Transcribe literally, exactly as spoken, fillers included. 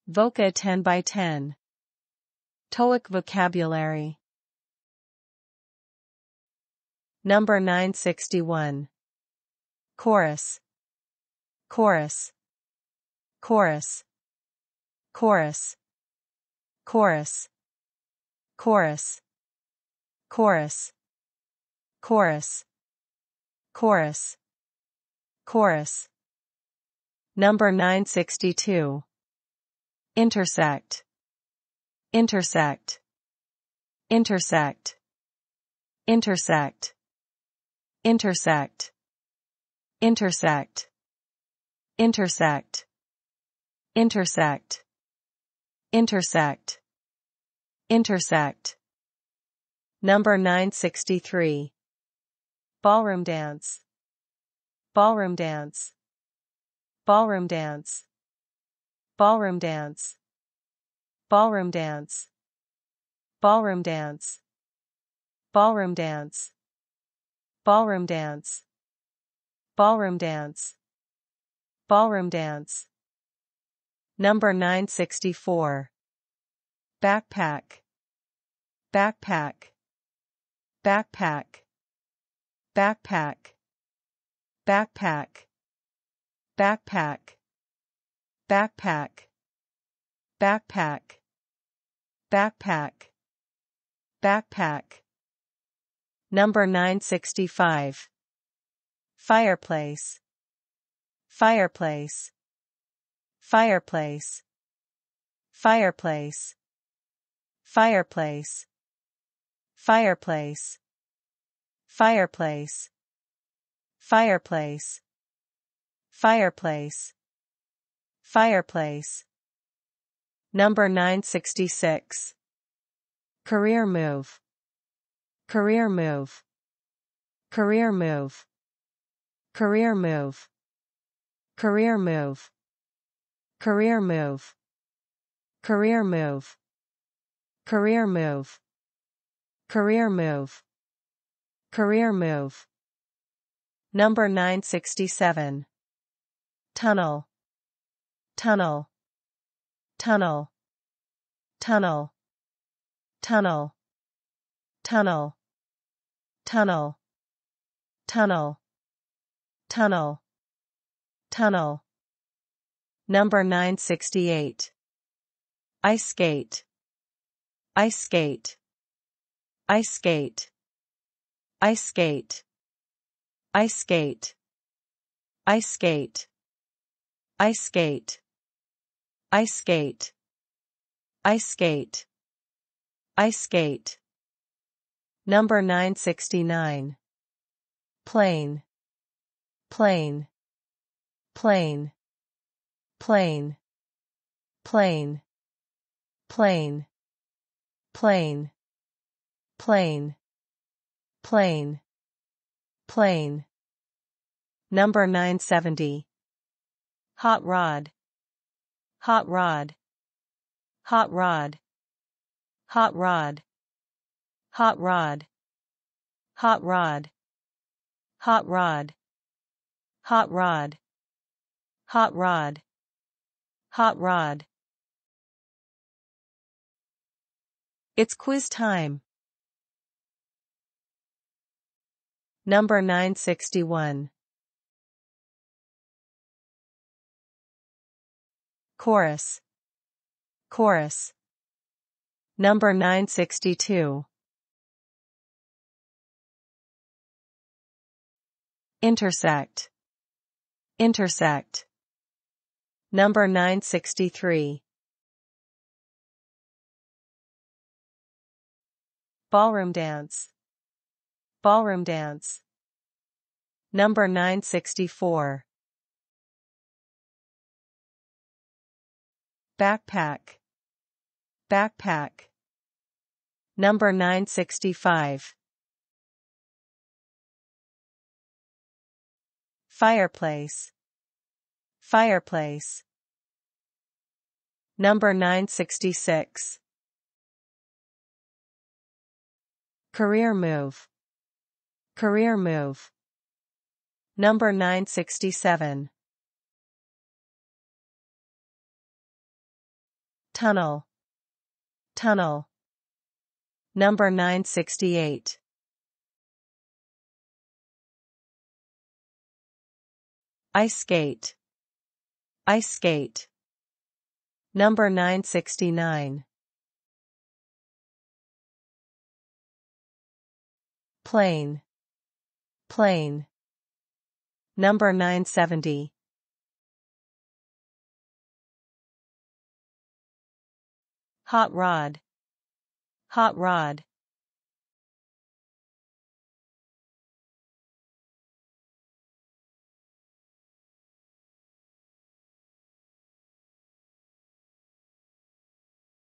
Voca ten by ten. TOEIC vocabulary. Number nine sixty-one. Chorus. Chorus. Chorus. Chorus. Chorus. Chorus. Chorus. Chorus. Chorus. Chorus. Number nine sixty-two. Intersect. Intersect. Intersect. Intersect. Intersect. Intersect. Intersect. Intersect. Intersect. Intersect. Number nine sixty-three. Ballroom dance. Ballroom dance. Ballroom dance. Ballroom dance. Ballroom dance. Ballroom dance. Ballroom dance. Ballroom dance. Ballroom dance. Ballroom dance. Number nine sixty-four. Backpack. Backpack. Backpack. Backpack. Backpack. Backpack. Backpack. Backpack. Backpack. Backpack. Number nine sixty-five. Fireplace. Fireplace. Fireplace. Fireplace. Fireplace. Fireplace. Fireplace. Fireplace. Fireplace. Fireplace. Number nine sixty-six. Career move. Career move. Career move. Career move. Career move. Career move. Career move. Career move. Career move. Career move. Number nine sixty-seven. Tunnel. Tunnel. Tunnel. Tunnel. Tunnel. Tunnel. Tunnel. Tunnel. Tunnel. Tunnel. Number nine sixty-eight. Ice skate. Ice skate. Ice skate. Ice skate. Ice skate. Ice skate. Ice skate. Ice skate. Ice skate. Ice skate. Number nine sixty-nine. Plane. Plane. Plane. Plane. Plane. Plane. Plane. Plane. Plane. Plane. Number nine seventy. Hot rod. Hot rod. Hot rod. Hot rod. Hot rod. Hot rod. Hot rod. Hot rod. Hot rod. Hot rod. It's quiz time. Number nine sixty-one. Chorus. Chorus. Number nine sixty-two. Intersect. Intersect. Number nine sixty-three. Ballroom dance. Ballroom dance. Number nine sixty-four. Backpack. Backpack. Number nine sixty-five. Fireplace. Fireplace. Number nine sixty-six. Career move. Career move. Number nine sixty-seven. tunnel, tunnel. Number nine sixty-eight. Ice skate, ice skate. Number nine sixty-nine. Plane, plane. Number nine seventy. Hot rod, hot rod.